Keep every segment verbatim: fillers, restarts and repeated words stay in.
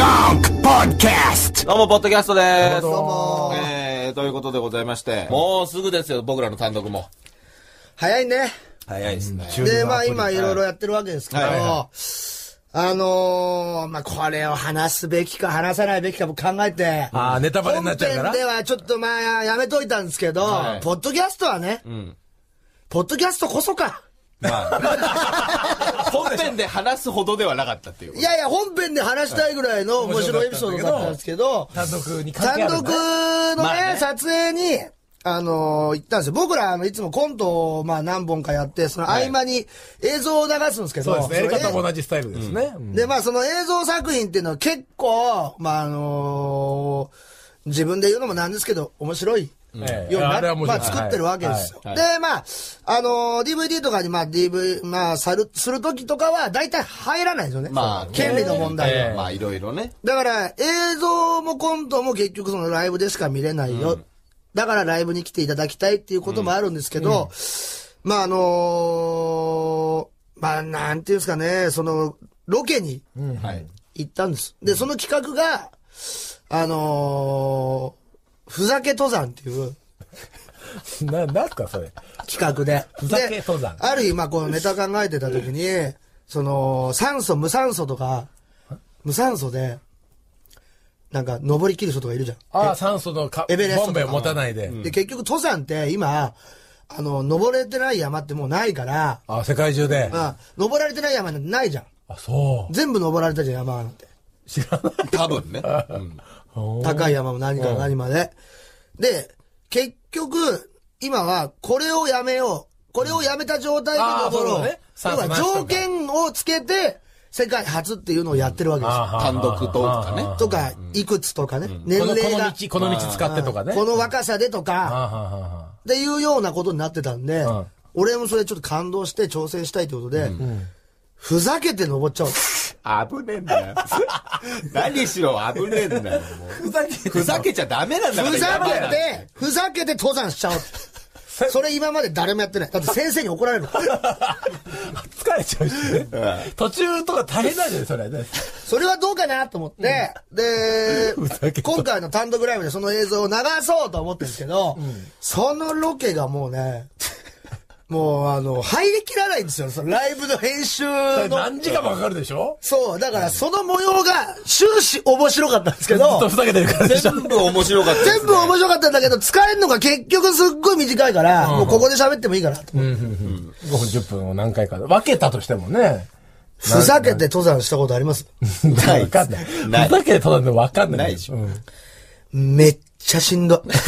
Junk Podcast。 どうも、ポッドキャストです。 どうも。 えー、ということでございまして、もうすぐですよ、僕らの単独も。 早いね。 早いですね。 で、まあ今いろいろやってるわけですけど、 はいはいはあのー、まあこれを話すべきか話さないべきかも考えて、 ああ、ネタバレになっちゃうから。 本編ではちょっとまあやめといたんですけど、 はいポッドキャストはね、 うん。 ポッドキャストこそか。 まあ、本編で話すほどではなかったっていう。 いやいや、本編で話したいぐらいの面白いエピソードだったんですけど、 単独に関係ある、 単独ね、 のね、 まあね撮影に、あのー行ったんですよ。僕ら、あの、いつもコントを、まあ何本かやって、その合間に映像を流すんですけど、 そうですね。やり方もその同じスタイルですね。うんで、まあその映像作品っていうのは結構、まああのー自分で言うのもなんですけど、面白い。 ええようになあれは面白いまあ作ってるわけですよ。 はいはいで、まあ、あのー ディーブイディー とかに、まあ ディーブイ、まあ、さる、するときとかは、大体入らないんですよね。 まあ、 権利の問題で。 ええまあ、いろいろね。 だから、映像もコントも結局そのライブでしか見れないよ。だからライブに来ていただきたいっていうこともあるんですけど、まああのーまあなんていうんですかね、その、ロケにはい。 行ったんです。で、その企画が、あのーふざけ登山っていうな、なんすか、それ。 企画で。 ふざけ登山である日、まあこのネタ考えてた時に、その、酸素、無酸素とか、無酸素で、なんか登り切る人とかいるじゃん。 ああ、酸素のかエベレストとかボンベを持たないで。 で、結局登山って今、あの、登れてない山ってもうないから、 ああ、世界中で。 あ登られてない山なんてないじゃん。 あ、そう。 全部登られたじゃん、山なんて。 知らない。 多分ね。うん高い山も何から何まで。で、結局、今はこれをやめよう。これをやめた状態で登ろう。 あーそうだね要は酸素なしとか条件をつけて、世界初っていうのをやってるわけですよ。 単独トークかね。 とか、いくつとかね。年この、こ齢が。 の道、この道使ってとかね。 この若さでとああか、 はあはあはっていうようなことになってたんで、 うん俺もそれちょっと感動して挑戦したいってことで、ふざけて登っちゃおう。 危ねえんだよ。何しろ危ねえんだよ。もうふざけてふざけちゃダメなんだから。 ふざ山なんてけて、ふざけて登山しちゃおう。それ今まで誰もやってない。だって先生に怒られる。 疲れちゃうしね。途中とか大変なんだよ、それね。 それはどうかなと思って、でふざけ、て今回の単独ライブでその映像を流そうと思ってるんですけど、そのロケがもうね、もうあの、入りきらないんですよ。そのライブの編集の。 何時間もかかるでしょそう、だからその模様が終始面白かったんですけずっとど、 ふざけてるからでしょ。 全部面白かったですね。 全部面白かったんだけど、使えるのが結局すっごい短いから、もうここで喋ってもいいかなと思って。 ごふんじゅっぷんを何回か分けたとしてもね。 ふざけて登山したことありますない分かんない。 ないふざけて登るの分かんない。 ないでしょうんめっちゃしんどい。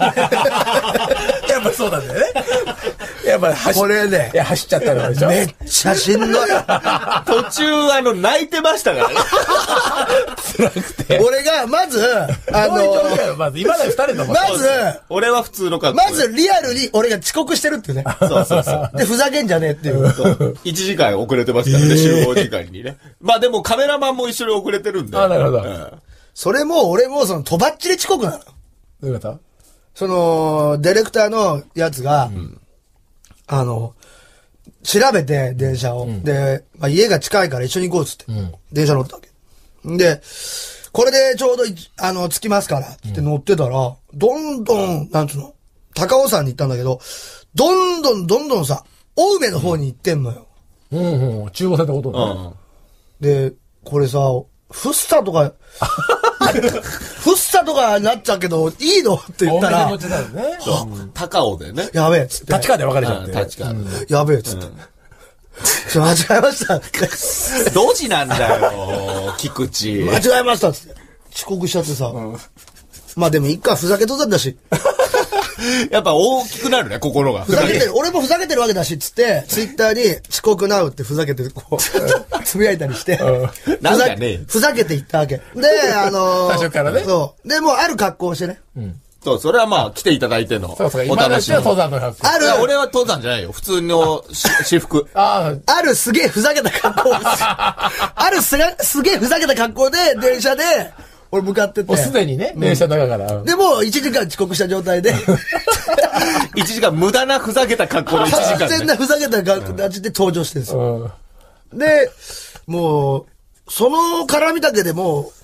やっぱそうなんだよね。やっぱ走これねいや、走っちゃったのでしょ。 めっちゃしんどい。 途中、あの、泣いてましたからね。 辛くて。 俺が、まず、あどういう状況の、 よまず、今まで二人のまず、 俺は普通の格好で。 まずリアルに俺が遅刻してるっていうね。 そうそうそう。 で、ふざけんじゃねえっていう。 いちじかん遅れてますからね、集合時間にね。まあでもカメラマンも一緒に遅れてるんで。 あなるほどうんそれも俺もその、とばっちり遅刻なの。 どういうことその、ディレクターのやつが、あの、調べて、電車を。で、まあ、家が近いから一緒に行こうっつって、電車乗ったわけ。で、これでちょうどい、あの、着きますから、って乗ってたら、どんどん、なんつうの、高尾山に行ったんだけど、どんどんどんどんさ、青梅の方に行ってんのよ。 うんうん。中央線ってことうね。 ん。 で、これさ、フッサとか、フッサとかなっちゃうけど、いいのって言ったら大乗、ってたよね。 そう。高尾でね。 やべえっつって。 立川で分かれちゃって。 立川で。 やべえっつって。ちょ、間違えましたって。 ドジなんだよ、菊池。 間違えましたっつって。遅刻しちゃってさ。まあでも一回ふざけとったんだし。 やっぱ大きくなるね、心が。 ふざけてる、俺もふざけてるわけだしっつって、ツイッターに遅刻なうってふざけて、こう、つぶやいたりして、ふざなんかねふざけていったわけ。で、あのー、 最初からねそう。で、もうある格好をしてね。 そう、それはまあ来ていただいての。 そうそう。 お今のうちは楽しみ。 登山の格好。 あるいや、俺は登山じゃないよ。普通のし私服。 ああるすげえふざけた格好をあるすがすげえふざけた格好で、電車で、俺向かってあ、 て。 もうすでにね、電車の中から。 で、もういちじかん遅刻した状態で、 いちじかん無駄なふざけた格好のいちじかん、ね。 完全なふざけた形で登場してるんですよ。 うん。 で、もう、その絡みだけでもう、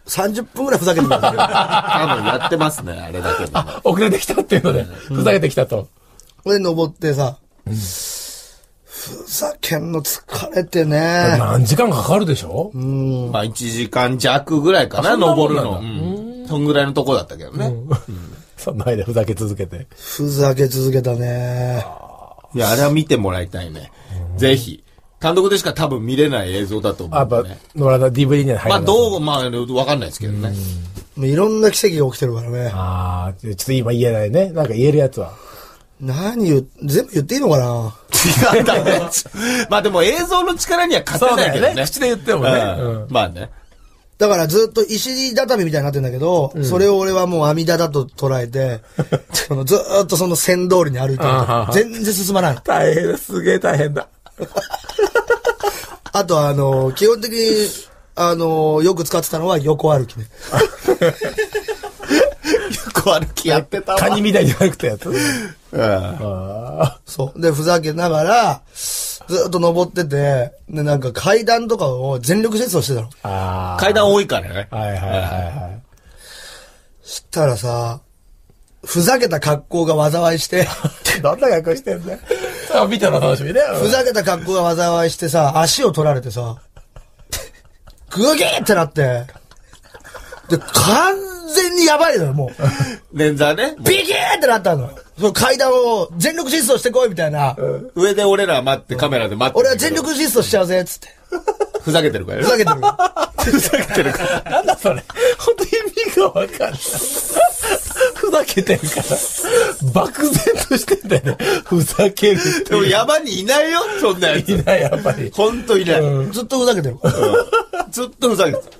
さんじゅっぷんぐらいふざけてください。 多分やってますね、あれだけで。 あ、遅れてきたっていうので、ふざけてきたと。 これ登ってさ、うん、ふざけんの疲れてね。 何時間かかるでしょ？ うん。 まあいちじかん弱ぐらいかな、登るの。うん。そんぐらいのとこだったけどね。うん。 その間ふざけ続けて。 ふざけ続けたね。 いや、あれは見てもらいたいね。ぜひ。単独でしか多分見れない映像だと思う、ね。 やっぱ、野良の ディーブイディー には入らない。 まあどう、まあわかんないですけどね。 もういろんな奇跡が起きてるからね。 ああ、ちょっと今言えないね。なんか言えるやつは。 何言う、全部言っていいのかな違うんだね。まあでも映像の力には勝てないけどね。 ね口で言ってもね。 うん、まあね。 だからずっと石畳みたいになってんだけど、うん、それを俺はもう網田だと捉えて、そのずーっとその線通りに歩いてると全然進まない。 大変だ、すげえ大変だ。 あとあの、基本的に、あの、よく使ってたのは横歩きね。 横歩きやってたわ。 カニみたいに歩くたやつ。 そう。で、ふざけながら、ずっと登ってて、で、なんか階段とかを全力疾走してたの。 あ階段多いからね。 はいはいはいはい。 したらさ、ふざけた格好が災いして。 どんな格好してんだよ。あ、見たら楽しみね。 ふざけた格好が災いしてさ、足を取られてさ、グギーってなって、で、完全にやばいのよ、もう。捻挫ね。 ビキーってなったの。その階段を全力疾走してこいみたいな。 うん、上で俺ら待って、カメラで待って。 俺は全力疾走しちゃうぜ、つって。 ふざけてるからね。 ふざけてる。 ふざけてるから。 なんだそれ。ほんと意味がわかんない。ふざけてるから。漠然としてんだよね。ふざけるって。 でも山にいないよ、そんなやつ。 いない、やっぱり。 ほんといない。 うん、ずっとふざけてる。 うん、ずっとふざけてる。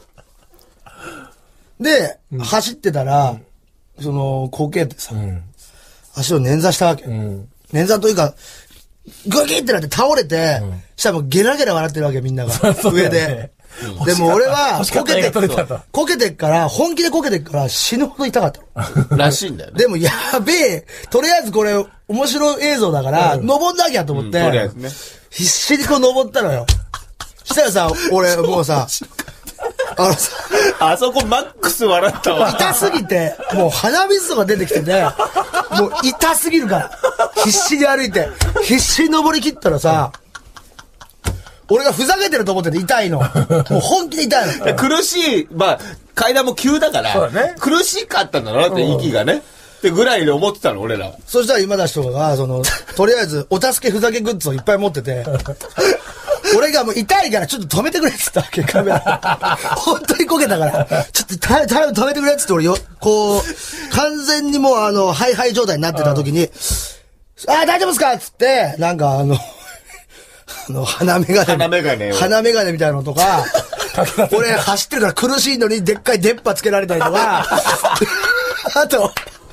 で、うん、走ってたら、うん、その、こけてさ、うん、足を捻挫したわけ。うん、捻挫というか、グキってなって倒れて、うん、したらもうゲラゲラ笑ってるわけ、みんなが。上で。うん、でも俺は、こけて、こけてっから、本気でこけてっから死ぬほど痛かったの。らしいんだよね。 でもやべえ、とりあえずこれ、面白い映像だから、うん、登んなきゃと思って、うん、とりあえずね、必死にこう登ったのよ。したらさ、俺もうさ、あのさ、 あそこマックス笑ったわ。 痛すぎて、もう鼻水とか出てきてて、もう痛すぎるから、必死に歩いて、必死に登り切ったらさ、俺がふざけてると思ってて痛いの。もう本気で痛いの。 苦しい、まあ、階段も急だから、ね、苦しかったんだろうなって、息がね。ってぐらいで思ってたの、俺らは。 そしたら今田氏とかが、その、とりあえず、お助けふざけグッズをいっぱい持ってて、俺がもう痛いからちょっと止めてくれって言ったわけ、カメラ。本当にこけたから、ちょっとタイム止めてくれって言って俺よ、こう、完全にもうあの、ハイハイ状態になってた時に、ああ、大丈夫ですかっつって、なんかあの、あの、鼻メガネ。 鼻メガネ。 鼻メガネみたいなのとか、俺走ってるから苦しいのにでっかい電波つけられたりとか、あと、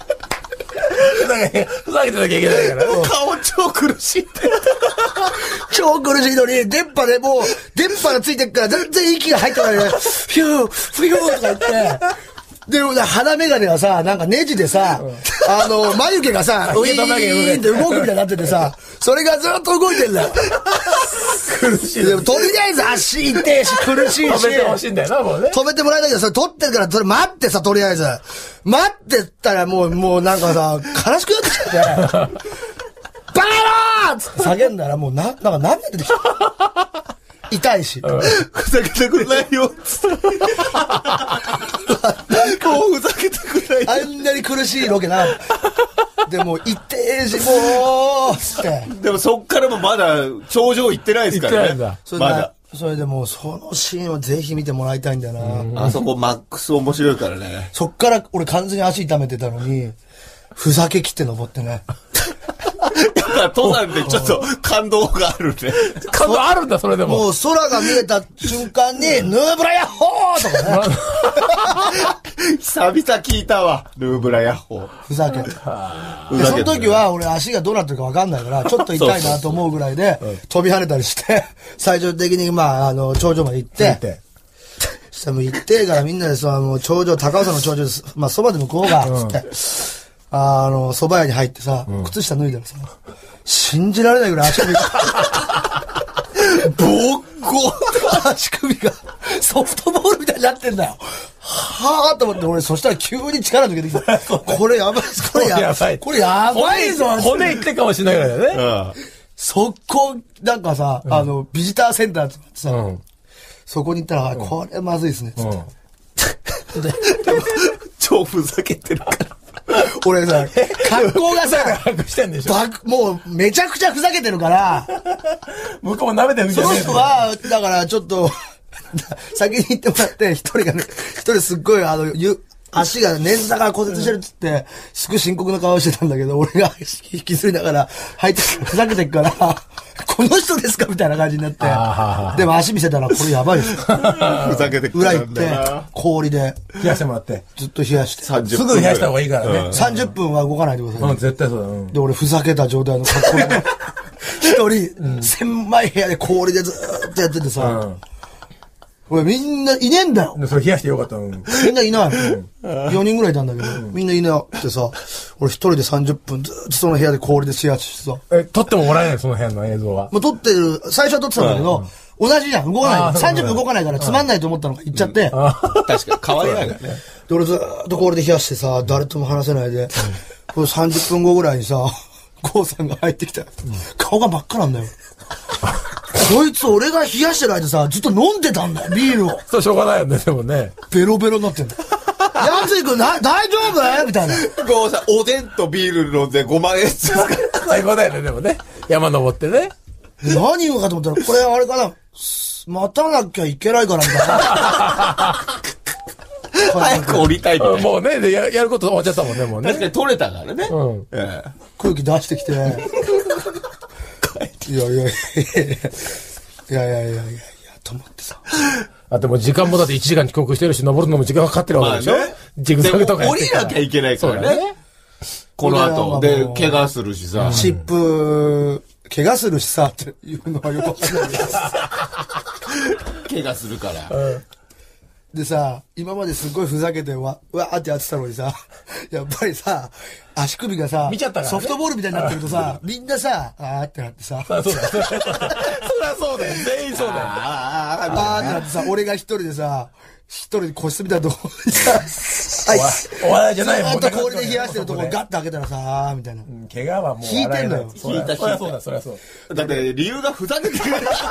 ふざけてなきゃいけないから。 顔超苦しいって。 超苦しいのに、電波でもう、電波がついてるから全然息が入ってないね。フュー、フューとか言って。で、鼻メガネはさ、なんかネジでさ、うん、あの、眉毛がさ、ウィーンって動くみたいになっててさ、それがずっと動いてんだよ。苦しい。でも、とりあえず足痛いし、苦しいし。 止めてほしいんだよな、もうね。 止めてもらえないけど、それ撮ってるから、それ待ってさ、とりあえず。待ってったらもう、もうなんかさ、悲しくなってきちゃって。バカ野郎つって叫んだら、もうな、なんか涙出てきた。痛いし。 うん、ふざけてくれないよ。つって。もうふざけてくれないよ。 あんなに苦しいロケな。でも、痛えし、もうつって。 でもそっからもまだ頂上行ってないですからね。 行ってないんだ。まだ。それでもう、そのシーンをぜひ見てもらいたいんだよな。 あそこマックス面白いからね。 そっから俺完全に足痛めてたのに、ふざけ切って登ってね。 やっぱ登山でちょっと感動があるね。 感動あるんだ、それでも。 もう空が見えた瞬間に、ヌーブラヤッホーとかね。 久々聞いたわ、ヌーブラヤッホー。 ふざけて。で、その時は俺足がどうなってるかわかんないから、ちょっと痛いなと思うぐらいで、飛び跳ねたりして、最終的にまあ、あの、頂上まで行って、したらもう行ってからみんなでさ、もう頂上、高尾山の頂上です。まあ、そばで向こうが、つって。あの、蕎麦屋に入ってさ、うん、靴下脱いだらさ、信じられないぐらい足首が、ボッコ足首がソフトボールみたいになってんだよ。ははぁと思って、俺、そしたら急に力抜けてきた。これやばい、これやばい。これやばいぞ。 骨いってかもしれないぐらいだね。 そこ、なんかさ、あの、ビジターセンターってさ、そこに行ったら、これまずいっすね、つって。 超ふざけてるから。 俺さ、格好がさ、もうめちゃくちゃふざけてるから、 向こうも舐めてるんじゃねえ。その人は、だからちょっと、先に行ってもらって、一人がね、一人すっごい、あの、ゆ、足が捻挫から骨折してるっつって、すごい深刻な顔してたんだけど、俺が引きずりながら入ってふざけてっから、この人ですかみたいな感じになって。でも足見せたらこれやばいです。ふざけて裏行って、氷で。 冷やしてもらって。 ずっと冷やして。 すぐ冷やした方がいいからね。 さんじゅっぷんは動かないでください。 うん、絶対そうだ。うん、 で、俺ふざけた状態の格好で。一人、狭い部屋で氷でずーっとやっててさ。うん俺みんないねえんだよ。 それ冷やしてよかった。うん、 みんないない。よにんぐらいいたんだけど、みんないなくてさ、俺一人でさんじゅっぷんずっとその部屋で氷で冷やしてさ。 え、撮ってももらえないその部屋の映像は。 もう撮ってる、最初は撮ってたんだけど、同じじゃん。動かない。さんじゅっぷん動かないからつまんないと思ったのが行っちゃって。 確かに、可愛いないからね。 で、俺ずっと氷で冷やしてさ、誰とも話せないで、これさんじゅっぷんごぐらいにさ、ゴーさんが入ってきた。顔が真っ赤なんだよ。こいつ俺が冷やしてる間さ、ずっと飲んでたんだよ、ビールを。 そう、しょうがないよね、でもね。 ベロベロになってんだ。やついくん、大丈夫みたいな。 こうさ、おでんとビール飲んでごまん円つ最高だよね、でもね。山登ってね。 何言うかと思ったら、これあれかな。待たなきゃいけないからみたいな。 早く降りたいみたいな。 もうね、でや、やること終わっちゃったもんね、もうね。 確かに取れたからね。うん。 ええ、空気出してきて。いやいやいやいやいやいやいやいやと思ってさ。 あ、でも時間もだっていちじかん遅刻してるし、登るのも時間かかってるわけでしょ、まあね、ジグザグとかやって降りなきゃいけないからね。この後。で、怪我するしさ。 湿布、怪我するしさ、っていうのはよくわかんないです。 怪我するから。 うんでさ、今まですごいふざけてわ、わーってやってたのにさ、やっぱりさ、足首がさ、 見ちゃったからね、 ソフトボールみたいになってるとさ、みんなさ、あーってなってさ。 そうだ、そうだ。そりゃそうだよ。全員そうだよ。 あーあーってなってさ、俺が一人でさ、一人で個室みたいなとこにさ、はい。 お笑いじゃないもんね。ずっと氷で冷やしてるとこガッて開けたらさ、あーみたいな。 怪我はもう。 引いてんのよ。 引いた、引いた。そりゃそうだ、そりゃそう。 だって理由がふざけてる。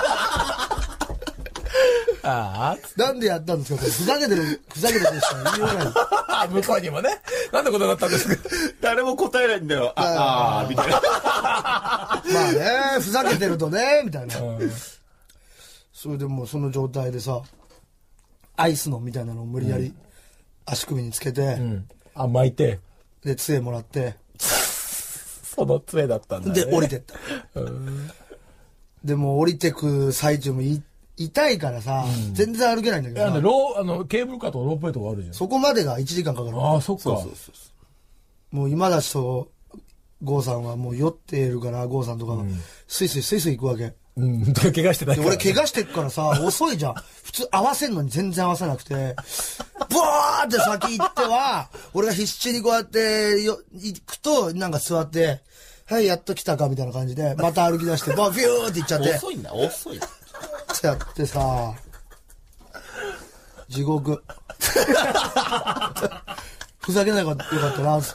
ああ。 なんでやったんですかこれ。ふざけてる、ふざけてるしか言いようがない。 向こうにもね。なんでことになったんですか誰も答えないんだよ。ああ、みたいな。 まあね、ふざけてるとね、みたいな。それでもうその状態でさ、アイスのみたいなのを無理やり足首につけて、うん、 あ、巻いて。 で、杖もらって。 その杖だったんだね。 で、降りてった。でも降りてく最中もい痛いからさ、うん、全然歩けないんだけどさ。 いや、ロー、あの、ケーブルカーとかロープウェイとかあるじゃん。 そこまでがいちじかんかかる。 ああ、そっか。そうそうそうもう今だしと、ゴーさんはもう酔っているから、ゴーさんとかが、うん、スイスイスイスイ行くわけ。 うん、怪我してないから、 ね。俺怪我してっからさ、遅いじゃん。普通合わせんのに全然合わせなくて、ブワーって先行っては、俺が必死にこうやってよ行くと、なんか座って、はい、やっと来たかみたいな感じで、また歩き出して、バーフューって行っちゃって。 遅いんだ、遅い。 ってやってさ、地獄。ふざけなかったよかったな。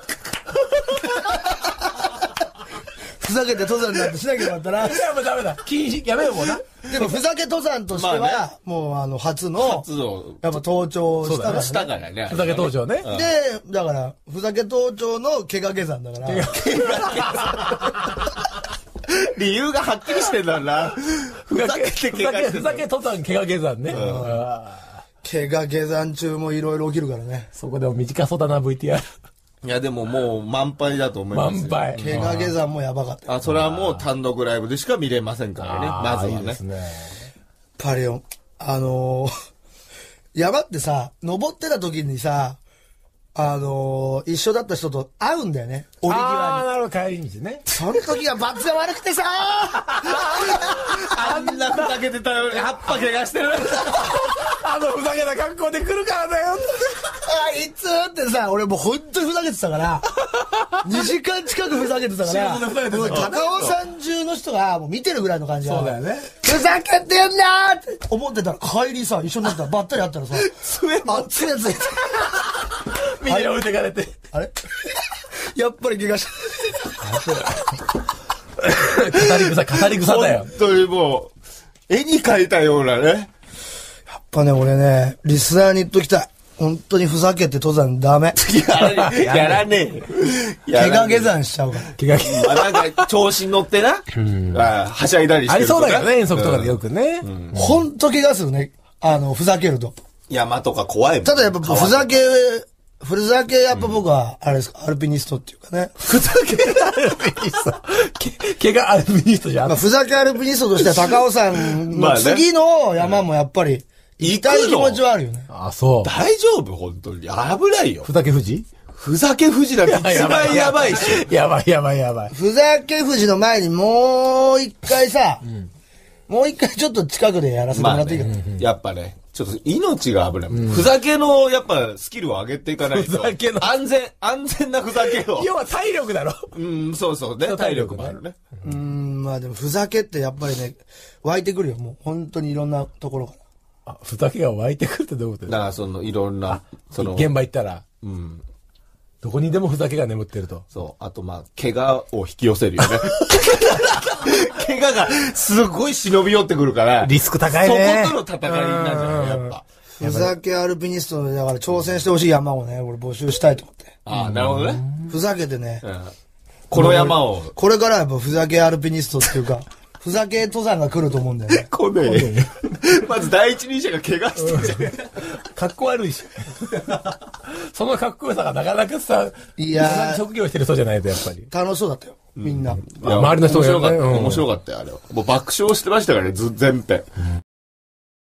ふざけて登山なんてしなきゃよかったな。 いや、もうダメだ。禁止、やめようもうな。 でも、ふざけ登山としては、まあね、もう、あの、初の、初の、やっぱ登頂したからね。 したからね。 ふざけ登頂ね。 で、だから、ふざけ登頂の怪我下山だから。怪我下山。理由がはっきりしてんだな。ふざけて怪我してんだ。 ふざけ登山、怪我下山ね。 怪我下山中もいろいろ起きるからね。 そこでも短そうだな、ブイティーアール。 いや、でももう満杯だと思いますよ。 満杯。 怪我下山もやばかった。 あ、それはもう単独ライブでしか見れませんからね。まずはね。いいですね。 パレオン。あのー、山ってさ、登ってた時にさ、あのー、一緒だった人と会うんだよね。 降り際に。ああ、なるほど、帰り道ね。 その時は罰が悪くてさあんなふざけてたより、葉っぱ怪我してる。 あのふざけた格好で来るからだよ。 いつってさ、俺もう本当にふざけてたから、にじかん近くふざけてたから、もう高尾山中の人がもう見てるぐらいの感じだ。 そうだよね。 ふざけてんなーって思ってたら、帰りさ、一緒になったらばったり会ったらさ、 爪あ、爪ついて。 みんな置いてかれて。 あれやっぱり怪我した。 語り草、語り草だよ。 本当にもう、絵に描いたようなね。 やっぱね、俺ね、リスナーに言っときたい。本当にふざけて登山ダメ。 やらねえ。やらねえ。 怪我下山しちゃうから。 怪我下山。なんか、調子に乗ってな。うん。はしゃいだりしてる。 ありそうだよね、遠足とかでよくね。 ほんと怪我するね。あの、ふざけると。 山とか怖いもん。 ただやっぱ、ふざけ、ふざけ、やっぱ僕は、あれですか、アルピニストっていうかね。 ふざけアルピニスト。怪我アルピニストじゃん。 まあ、ふざけアルピニストとしては高尾山の次の山もやっぱり、行きたい気持ちはあるよね。 あ、そう。 大丈夫本当に。危ないよ。 ふざけ富士ふざけ富士だって一番やばいし。 やばいやばいやばい。 ふざけ富士の前にもう一回さ、うん、もう一回ちょっと近くでやらせてもらっていいかな、 まあね、やっぱね、ちょっと命が危ない。うん、ふざけのやっぱスキルを上げていかないと。ふざけの。安全、安全なふざけを。 要は体力だろ。 うん、そうそうね。体力もあるね。 うん、まあでもふざけってやっぱりね、湧いてくるよ。もう本当にいろんなところから。 あ、ふざけが湧いてくるってどういうことですか？ だからそのいろんな、その。 現場行ったら。うん。どこにでもふざけが眠ってると。 そう。あとまあ、怪我を引き寄せるよね。怪我がすごい忍び寄ってくるから。 リスク高いね。 そことの戦いになるじゃないやっぱ。 ふざけアルピニストでだから挑戦してほしい山をね、俺募集したいと思って。 ああ、なるほどね。 ふざけてね。 うん、この山を。 これからやっぱふざけアルピニストっていうか、ふざけ登山が来ると思うんだよね。 こねえ。まず第一人者が怪我してるじゃん。 かっこ悪いし。そのかっこよさがなかなかさ、いや職業してる人じゃないとやっぱり。 楽しそうだったよ。みんな。 周りの人が面白かった。面白かったよ、あれは。もう爆笑してましたからね、ず、全編。